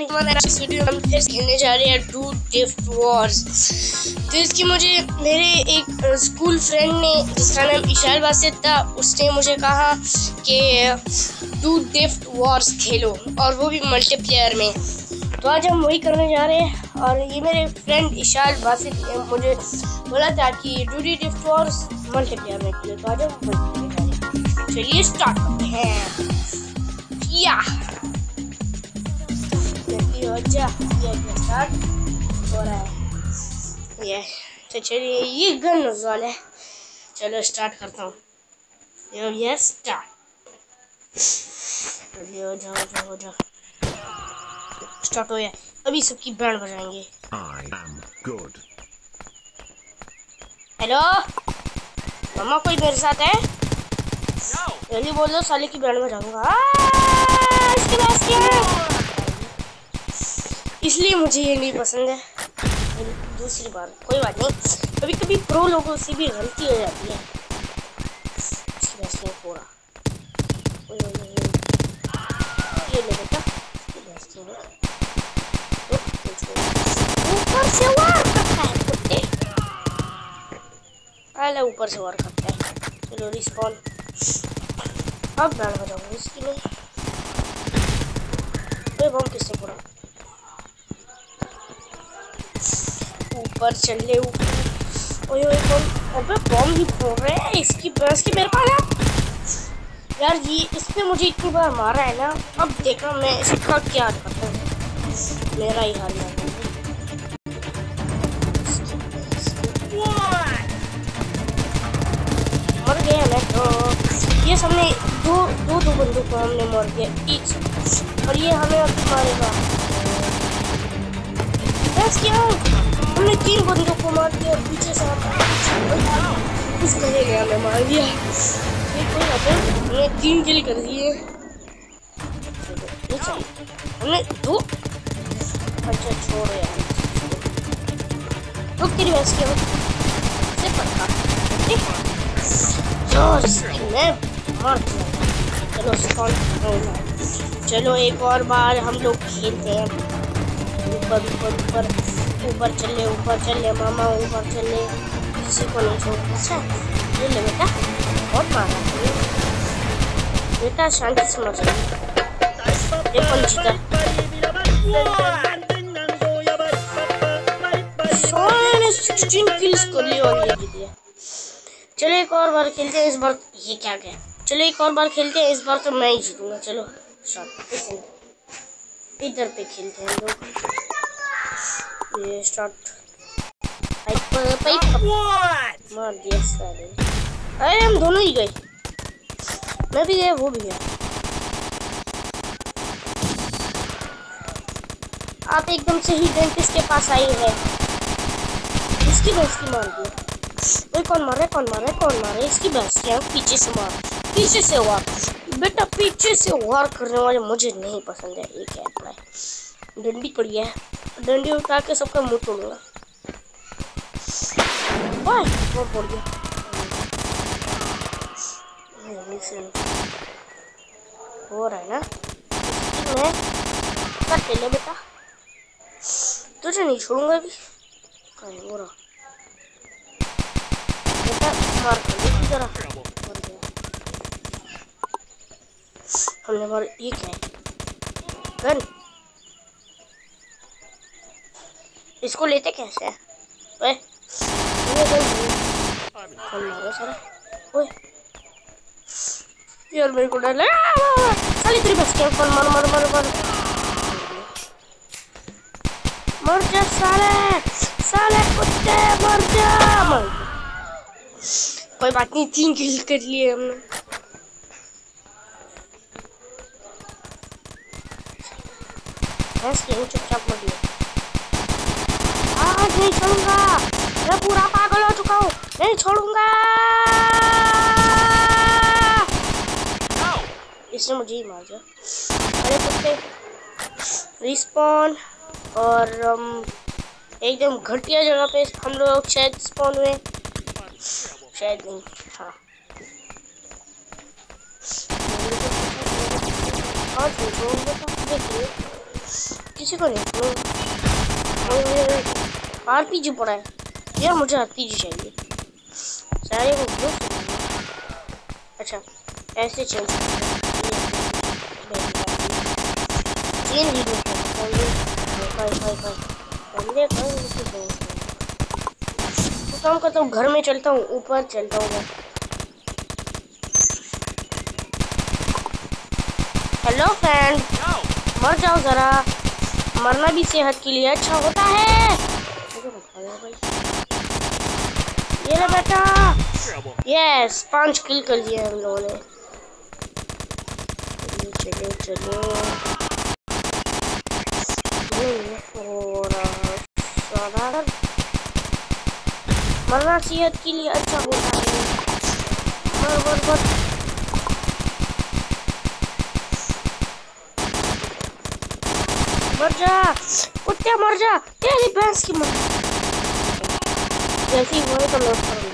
इस वीडियो में हम फिर खेलने जा रहे हैं डू ड्रिफ्ट वॉर्स। तो इसकी मुझे मेरे एक स्कूल फ्रेंड ने, जिसका नाम इशाल वासिद था, उसने मुझे कहा कि डू ड्रिफ्ट वॉर्स खेलो, और वो भी मल्टीप्लेयर में। तो आज हम वही करने जा रहे हैं। और ये मेरे फ्रेंड इशाल वासिद ने मुझे बोला था कि डू ड्रिफ्ट वॉर्स मल्टीप्लेयर में खेलो। तो आज हम वही करने जा रहे हैं। चलिए स्टार्ट करते हैं। या स्टार्ट हो रहा है ये। तो चलिए, ये गन वाला है। चलो स्टार्ट करता हूँ। ये स्टार्ट। चलिए जाओ स्टार्ट हो गया। अभी सबकी बैंड बजाएंगे। हेलो मम्मा, कोई मेरे साथ है? जल्दी बोल दो, साले की बैंड बजाऊंगा। इसके पास क्या है? इसलिए मुझे ये नहीं पसंद है। दूसरी बार कोई बात नहीं, कभी कभी प्रो लोगों से भी गलती हो जाती है। पूरा ये ले बेटा, ऊपर से वार करता है कुत्ते। अरे ऊपर से वार करता है। चलो रिस्पॉन। अब बैंड बजाऊंगा इसकी नहीं। बम किसने फोड़ा? ऊपर चले ऊपर। ओए बम, अबे बम ही फोड़ रहे हैं। इसकी बस की मेरे पास है यार। ये इसने मुझे इतनी बार मारा है ना। अब देखना मैं इसका क्या करता हूँ। मेरा ही हाल है। मर गया मैं तो। ये हमने दो बंदों को हमने मार दिया एक साथ, और ये हमें अब मारेगा। बस क्या, हमने 3 बंदों को मार दिया पीछे से। कुछ नहीं गया, मैं मार दिया। ये कोई बात नहीं, हमने 3 किल कर दिए। हमने 2। अच्छा छोड़ यार, रुक तेरी बस क्या से पक्का जोर से मैं मार दिया। चलो स्पॉन होगा। चलो एक और बार हम लोग खेलते हैं। ऊपर ऊपर ऊपर ऊपर चले मामा, ऊपर चले। किसी को नहीं छोड़। अच्छा ये ले बेटा, बहुत मारा बेटा, शांति से मर जाए। ये कौन जीता? 16 किल्स कर लिए और ये जीत गया। चलो एक और बार खेलते हैं। इस बार ये क्या गया? चलो एक और बार खेलते हैं। इस बार तो मैं ही जीतूंगा। चलो इधर पे खेलते हैं लोग। ये स्टार्ट। मार दिया सारे। अरे हम दोनों ही गए। मैं भी गया, वो भी गया। आप एकदम से ही डेंटिस्ट के पास आई है। इसकी भैंस की मार दिया। कौन मारे? इसकी भैंस की पीछे से मार। पीछे से वार बेटा, पीछे से वार करने वाले मुझे नहीं पसंद है। ये क्या है? डंडी पड़ी है, डंडी उठा के सबका मुंह तोड़ूंगा। वो पड़ गया। हो रहा है ना? मैं कट ले बेटा, तुझे नहीं छोड़ूंगा अभी। हो रहा बेटा, मार कर जरा। हमने मार। ये क्या है? गन। इसको लेते कैसे हैं? ओए सारा। ओए यार मेरे को डर लगा। साली तेरी बस क्या? मर जा साले कुत्ते, मर जा। कोई बात नहीं, 3 किल कर लिए हमने। चुपचाप मर गया। आज नहीं छोड़ूंगा, मैं पूरा पागल हो चुका हूँ। नहीं छोड़ूंगा। इसने मुझे ही मार दिया। अरे कुत्ते, रिस्पॉन। और एकदम घटिया जगह पे हम लोग शायद स्पॉन हुए, शायद नहीं। हाँ किसी को नहीं। आरपीजी पड़ा है यार, मुझे आरपीजी चाहिए सारे को ग्रुप। अच्छा ऐसे चेंज काम करता हूँ, घर में चलता हूँ, ऊपर चलता हूँ मैं। हेलो फ्रेंड, मर जाओ जरा, मरना भी सेहत के लिए अच्छा होता है। ये ले बेटा, यस 5 किल कर दिया हम लोगों ने। चलो चलो मरना सेहत के लिए अच्छा होता है। मर जा कुत्ते, मर जा, तेरी भैंस की मर। जैसे ही हुए तो लौट कर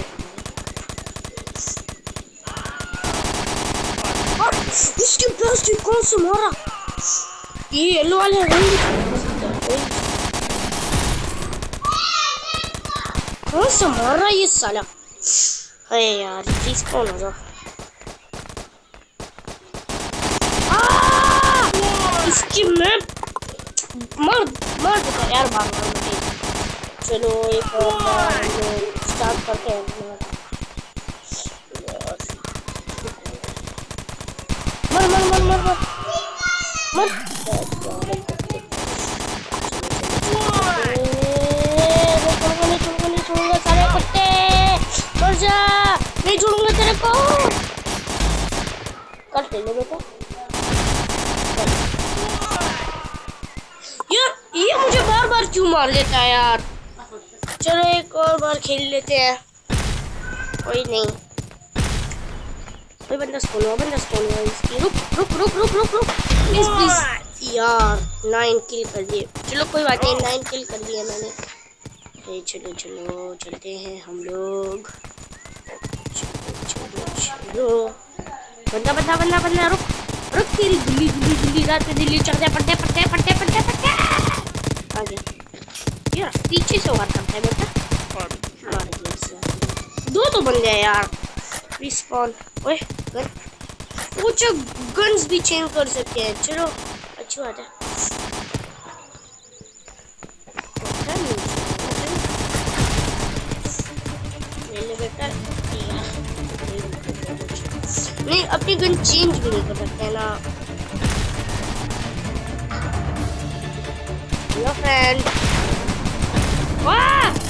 इसकी भैंस की कौन से मारा? ये येलो वाले कौन से मार रहा ये साला? अरे यार प्लीज कौन हो जा। इसकी मैं मर चुका यार, भाग मुझे। चलो एक और स्टार्ट करते हैं। मर मर मर मर मर मर छोड़ूंगा सारे कुत्ते, मर जा, नहीं छोड़ूंगा तेरे को। कट ले बेटा यार, ये मुझे बार बार क्यों मार देता है यार। चलो एक और बार खेल लेते हैं। कोई नहीं, कोई बंदा स्पॉन हुआ इसकी। रुक रुक रुक रुक रुक रुक प्लीज प्लीज यार, 9 किल कर दिए। चलो कोई बात नहीं, 9 किल कर दिए मैंने। चलो चलो चलते हैं हम लोग। चलो बंदा बंदा बंदा बंदा, रुक रुक, तेरी गुल्ली गुल्ली गुल्ली रात में दिल्ली चढ़ जाए। पट्टे पट्टे पट्टे पट्टे पट्टे आगे यार, पीछे से वार करता है बेटा। दो तो बन गए यार। रिस्पॉन, ओए गन, कुछ गन्स भी चेंज कर सकते हैं। चलो अच्छी बात है। नहीं अपनी गन चेंज भी नहीं कर सकते ना। हेलो फ्रेंड, वाह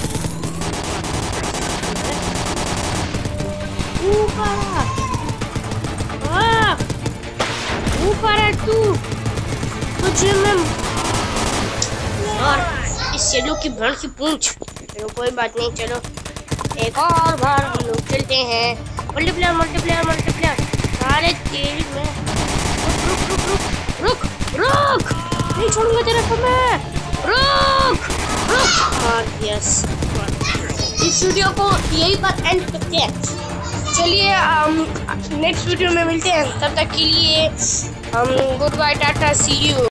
ऊपर है तू, तुझे मैं और इस येलो की भैंस की पूंछ। चलो कोई बात नहीं, चलो एक और बार हम लोग चलते हैं। मल्टीप्लेयर मल्टीप्लेयर मल्टीप्लेयर, सारे तेरी में। रुक रुक रुक रुक रुक, नहीं छोड़ूंगा तेरे को मैं, रुक रुक। और यस, इस वीडियो को यही पर एंड करते हैं। चलिए नेक्स्ट वीडियो में मिलते हैं, तब तक के लिए हम good bye, ta ta, see you.